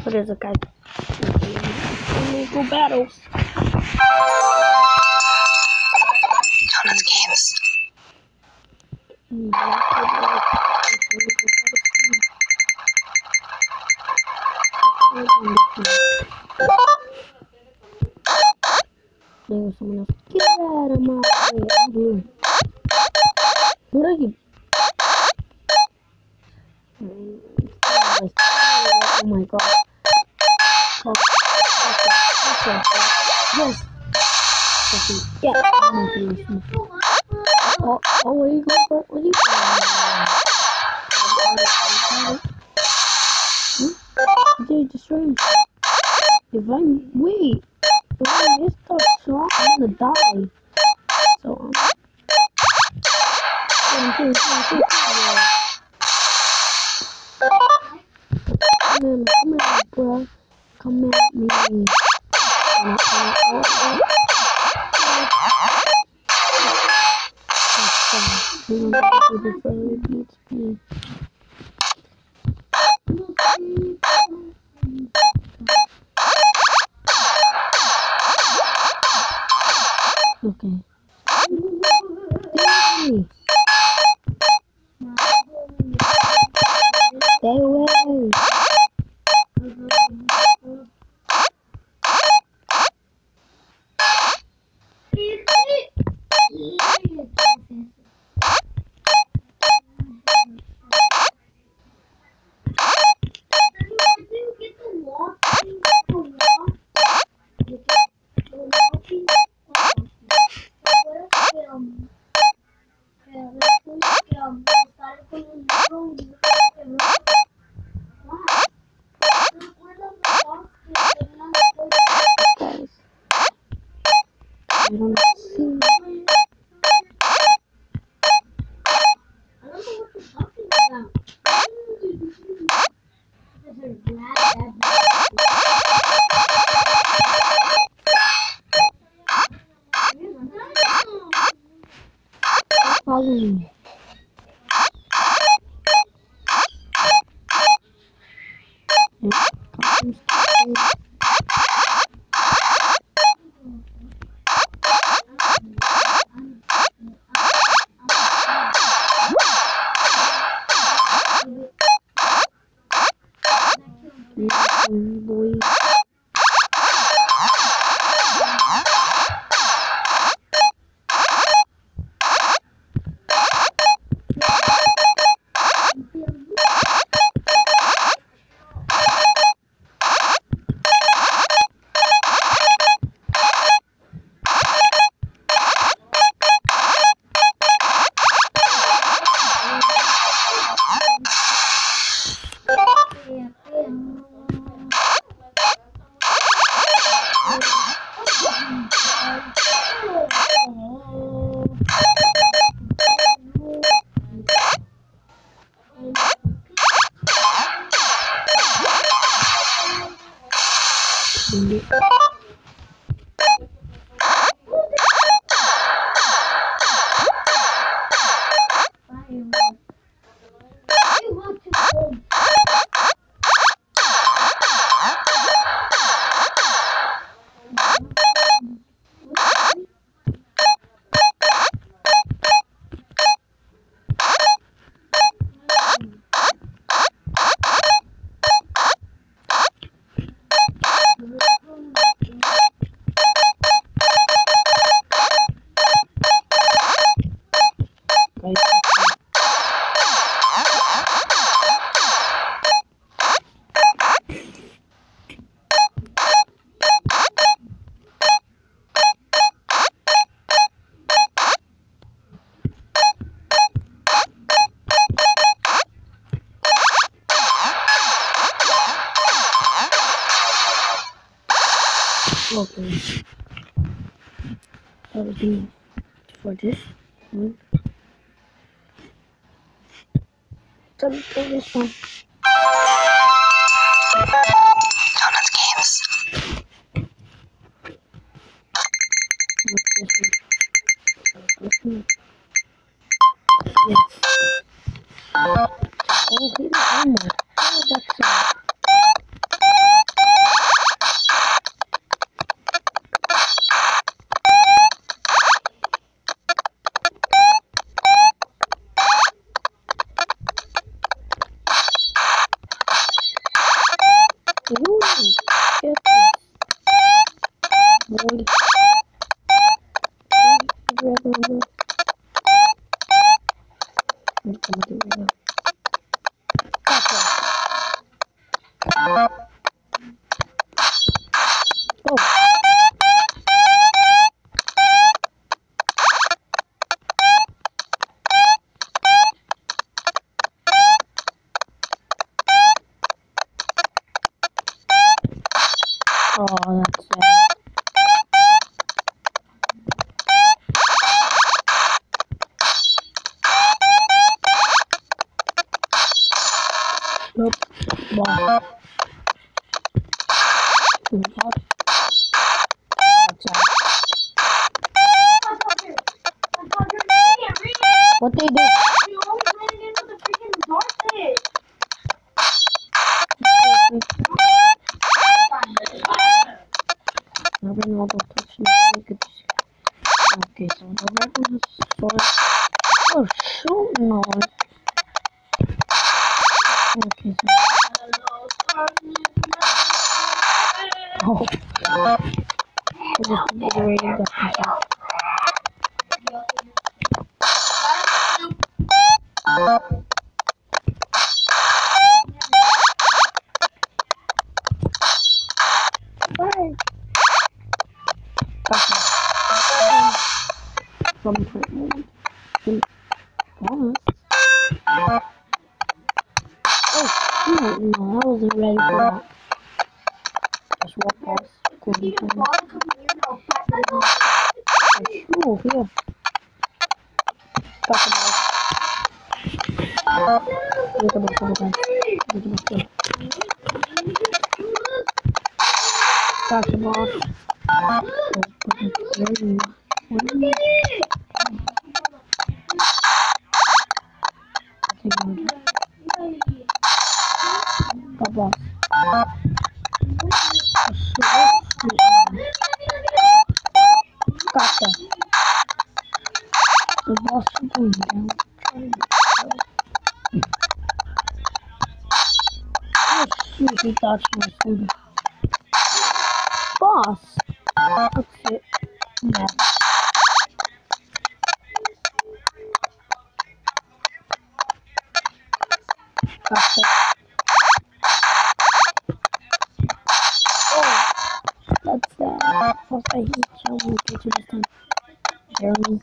What is it, guys? Illegal battles. Donuts games. There's someone else. Get out of my way. I'm blue. What are you? Oh my god. Oh, okay. Yes. Okay. Yeah. Oh, where are you going? Where are you going? Dude, destroy him. If I miss the shot, I'm gonna die. So, come on, bro. Come at me. Okay. Stay away. I don't see. Follow me. Boy. Okay. That was enough for this one. So let's play this one. Donuts games. Yes. Oh, here's one more. Oh, that's You get this. Boy. Gotcha. Oh. Oh, that's sad. Nope. Wow. What they do? You always ran into the freaking darkness. Nothing will touch me. Okay, so the weapon is sword. Oh, shoot, no. Okay, so. Oh. I just obliterated that person. Bye. Okay. From the moment. Pause. Oh, shoot, no, I wasn't ready for that. Just walk past. Could be fun. Oh, here. Talk about. Look about some guys. Look about them. Talk about. Boss. Gotcha. The boss is going down. Oh shoot, he thought she was good. Boss! That's it. Yeah. Gotcha. Oh! That's that. Boss, I hate you. I won't get you this time. Jeremy.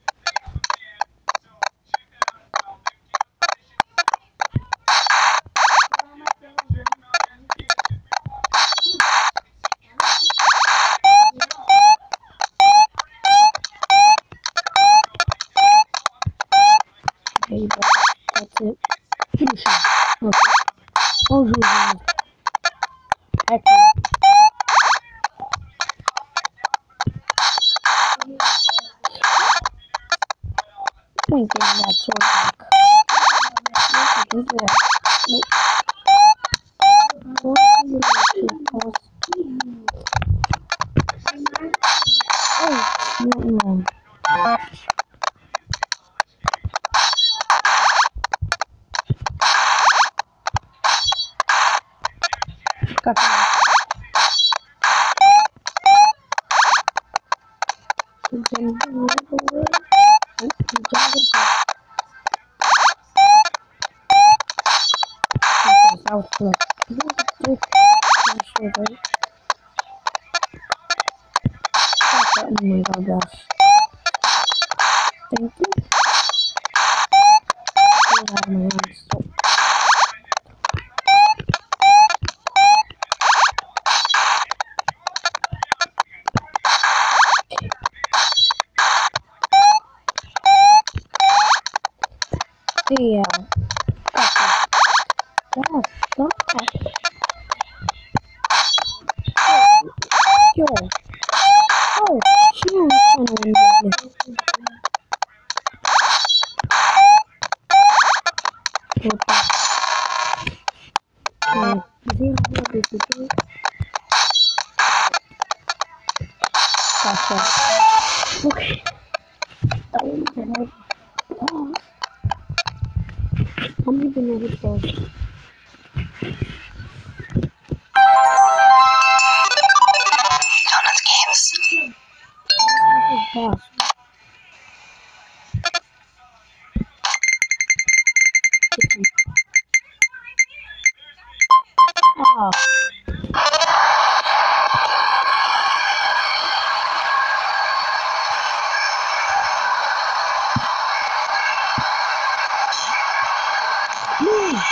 Okay, boss. That's it. Finish him. Okay. Oh, really? Excellent. Point that sword back. Nope. What do you like to pause? Oh, no. Gotcha. Then move away. Oh, that was good. Oh my god, gosh. Thank you. Get out of my hands. Yeah. Gotcha. Yes, stop. Yo. Oh, she was trying to win that list. Gotcha. Okay. That was hard. Oh. I'm leaving it with those. Oh. Move.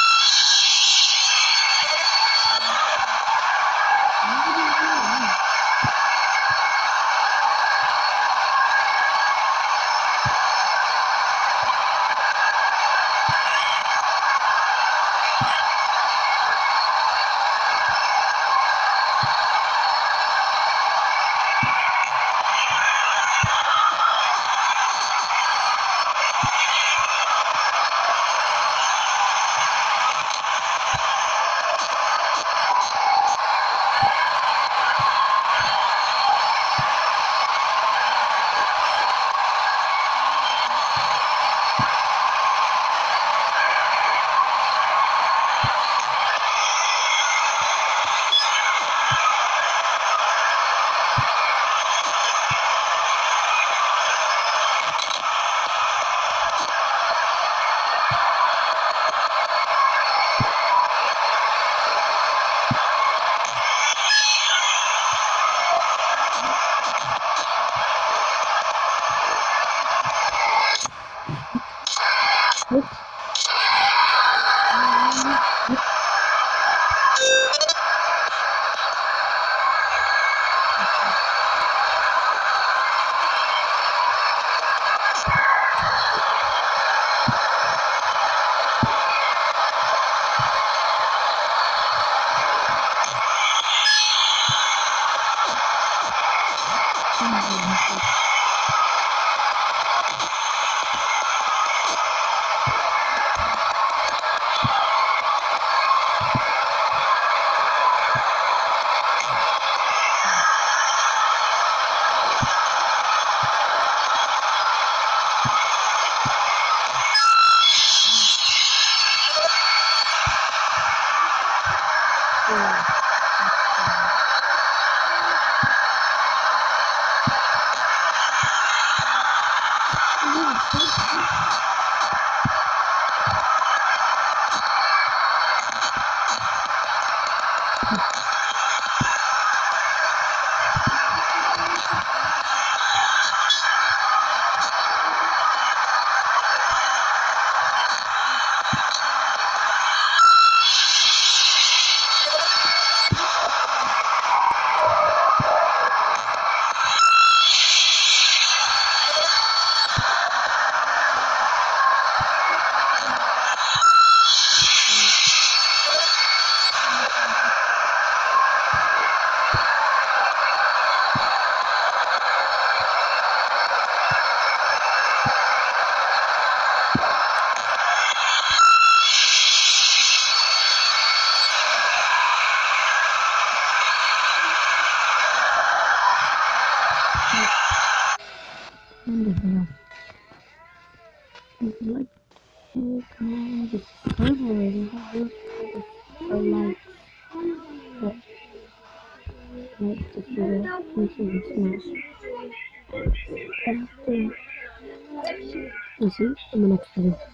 Wonderful. If you like it, comment, subscribe already. Or like this video. Make sure you smash. And see you in the next video.